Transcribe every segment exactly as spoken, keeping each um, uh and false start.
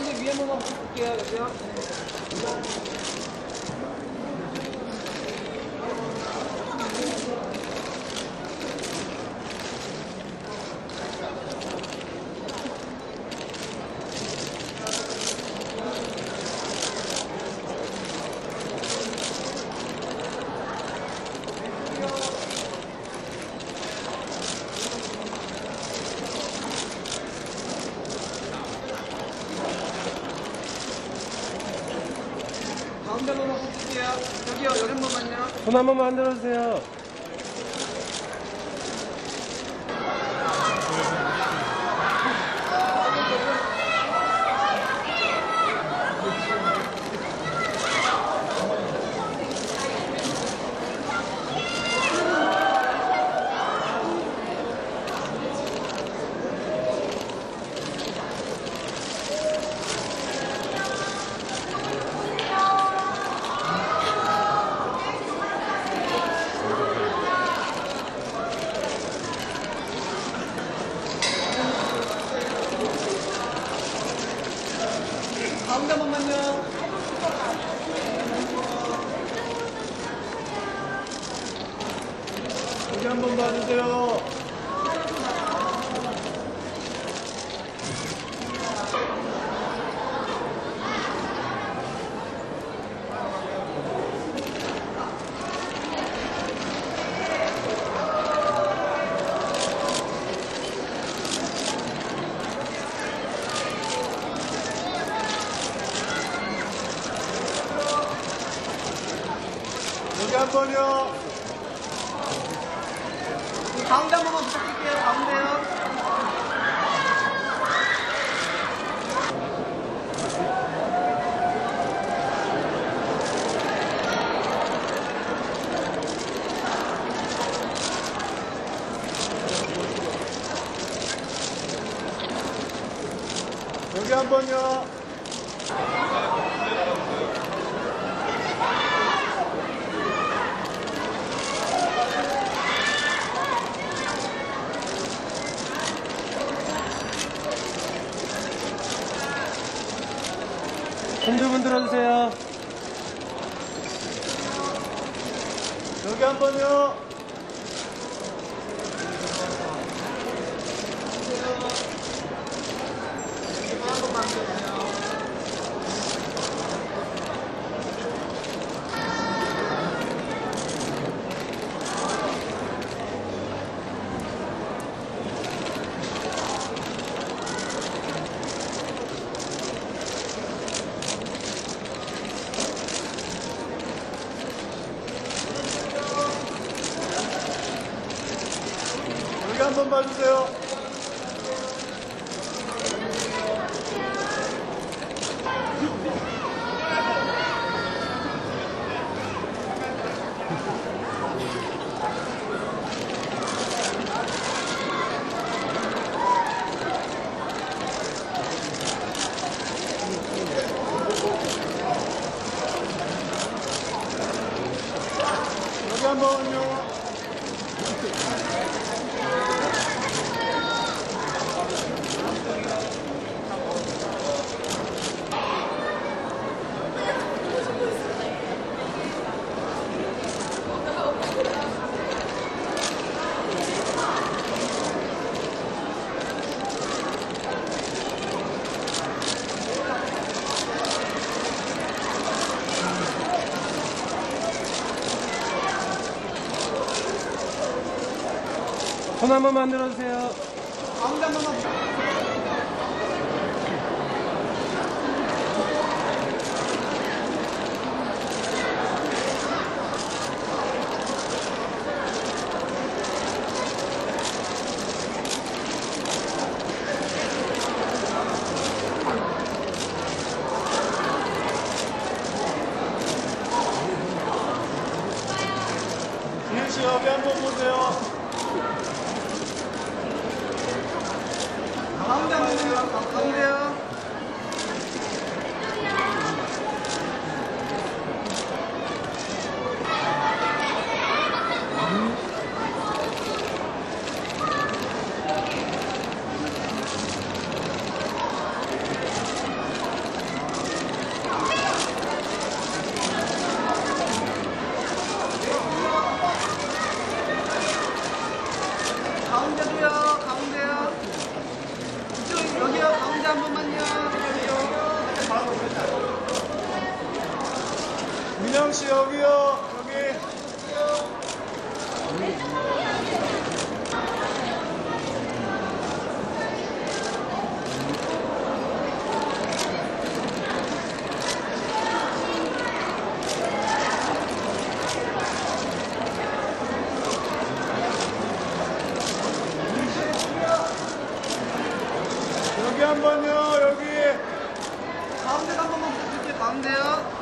가운데 위에 한번만 볼게요. 여기요. 가운데 한번만 볼게요. 여기요. 여기 한 번만요. 손 한 번만 흔들어주세요. 가운데 한 번만요. 여기 한 번 봐주세요. 여기 한 번요. 가운데 한 번만 부탁드릴게요. 가운데요. 여기 한 번요. 손 좀 흔들어주세요. 여기 한 번요. 한 번만 주세요. 여기 한 번 봐주세요. 여기 한 번요. 손 한 번만 들어주세요. 가운데 한 번만 부탁드릴게요. 지은 씨 여기 한 번 보세요. 씨 여기요. 여기. 여기 한 번요. 여기. 가운데 한 번만 부탁드릴게요. 가운데요.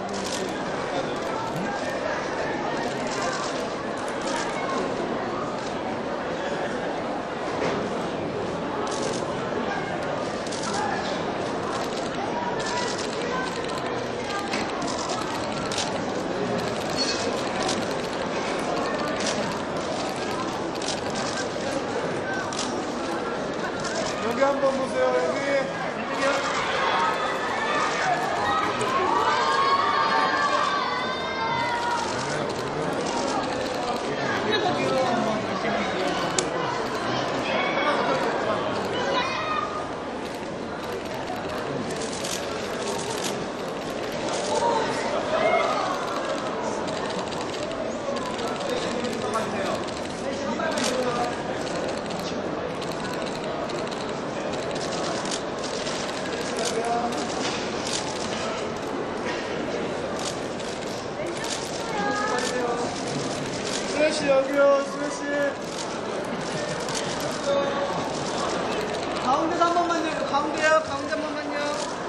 여기 한번 보세요. 여기. 스레시 여기요. 스레시. 가운데도 한 번만요. 가운데요. 가운데 한 번만요.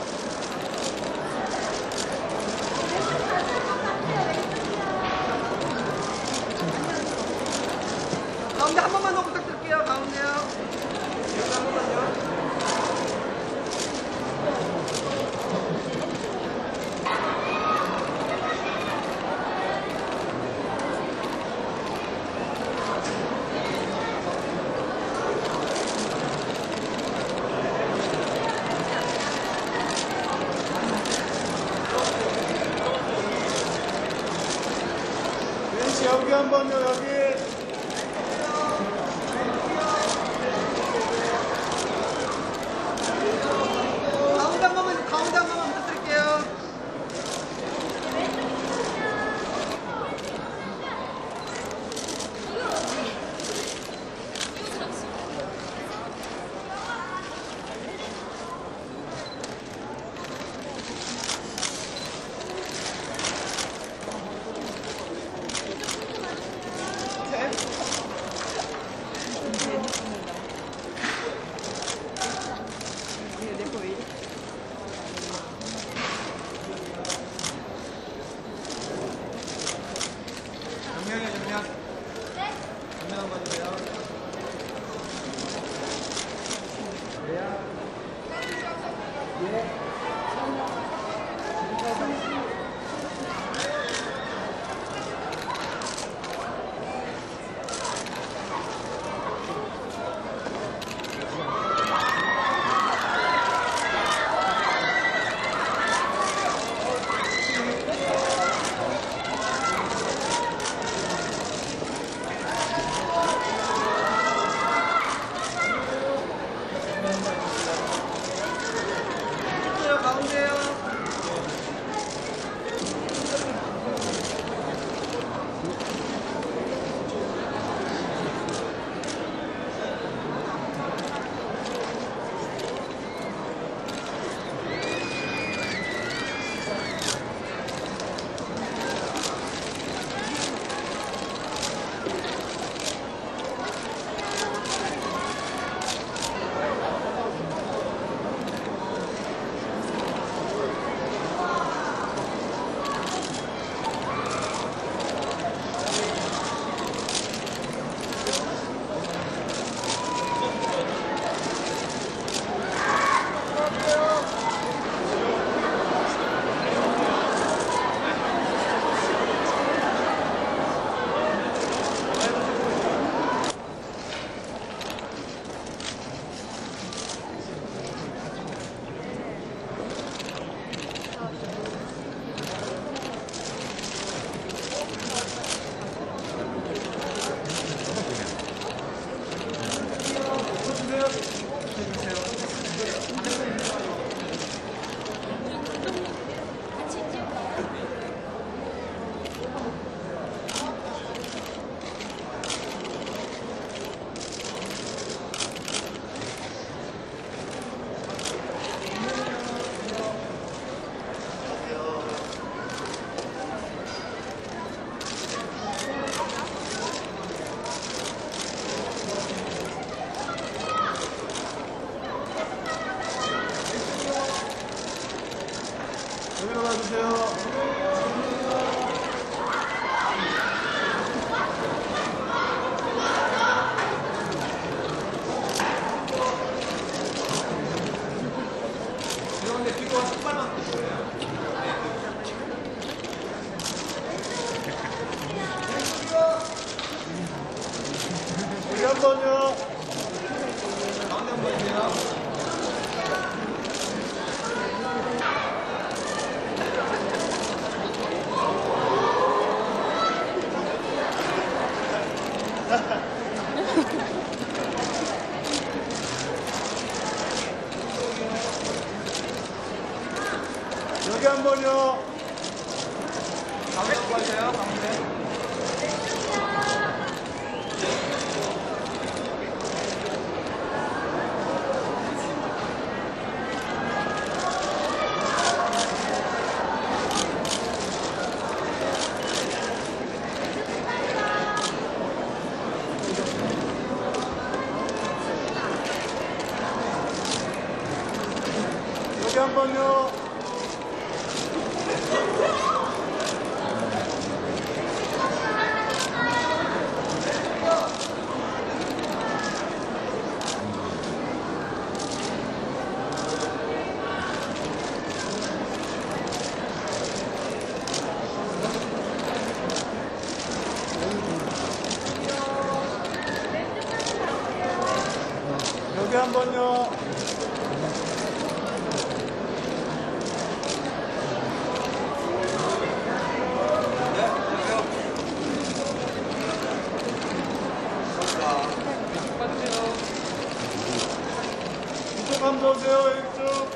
가운데 한 번만 더 부탁드릴게요. 가운데요. 여기 한 번만요. 스레시 여기 한 번요. 여기. 가운데 한 번만, 가운데 한 번만 부탁드릴게요. 여기로 가주세요. 그런데 피부가 색깔만 거예요. 여기 한 번요. 가운데 한 번이요. 여기 한 번요. 가운데 한 번이세요. 가운데. 여기 한 번요. 여기 한 번요. 이쪽 한번 보세요. 이쪽.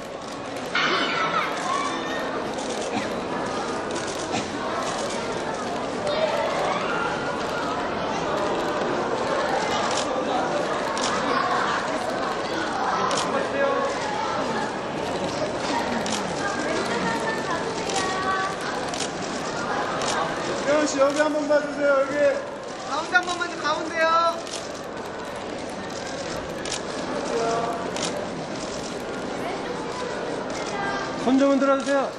태현 씨 여기 한번 봐주세요. 여기. 가운데 한 번만 가운데요. 손 좀 흔들어 주세요.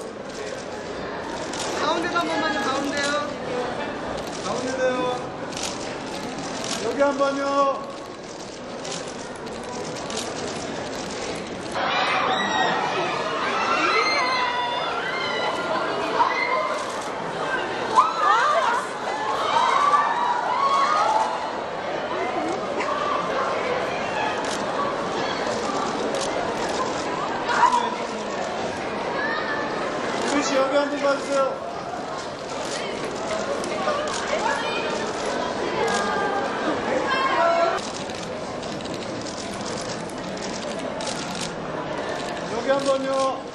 가운데도 한 번만요. 가운데요. 가운데요. 여기 한 번요. 태현 씨 여기 한번 봐주세요. 여기 한 번요.